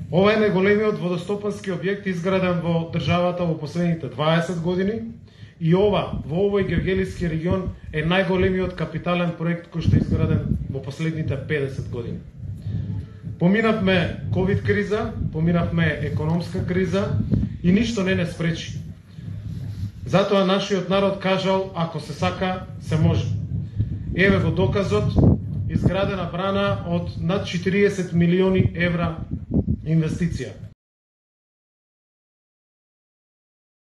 Ова е најголемиот водостопански објект изграден во државата во последните 20 години и во овој Гевгелиски регион е најголемиот капитален проект кој што е изграден во последните 50 години. Поминавме ковид криза, поминавме економска криза и ништо не спречи. Затоа нашиот народ кажал, ако се сака, се може. Еве го доказот, изградена брана од над 40 милиони евра инвестиција.